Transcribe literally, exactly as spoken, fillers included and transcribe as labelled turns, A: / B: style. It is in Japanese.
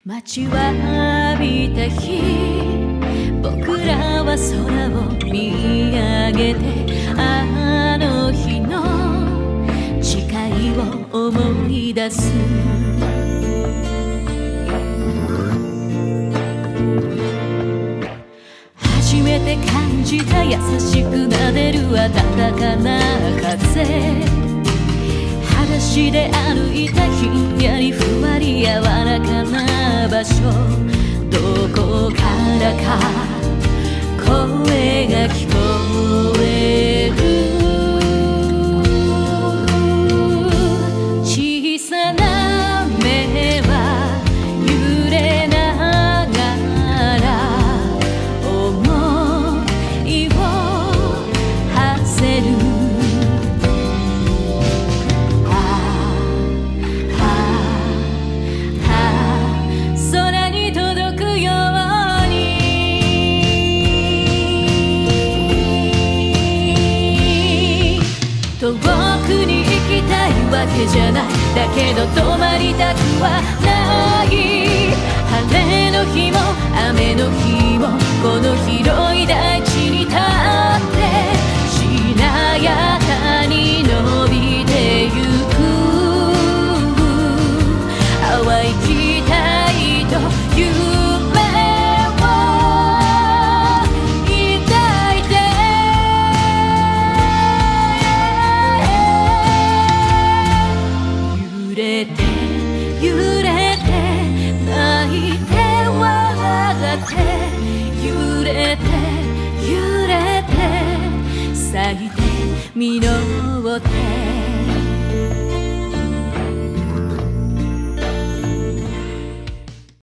A: 待ちわびた日、僕らは空を見上げて、あの日の誓いを思い出す。初めて感じた優しく撫でる暖かな風、裸足で歩いたひんやりふわり柔らかな場所、どこからか声が聞こえる。小さな目は揺れながら思いを馳せる。遠くに行きたいわけじゃない、だけど止まりたくはない。晴れの日も雨の日もこの広い大地に立ってしなやかに伸びてゆく。淡い期待と夢揺れて泣いて笑って揺れて揺れて咲いて実って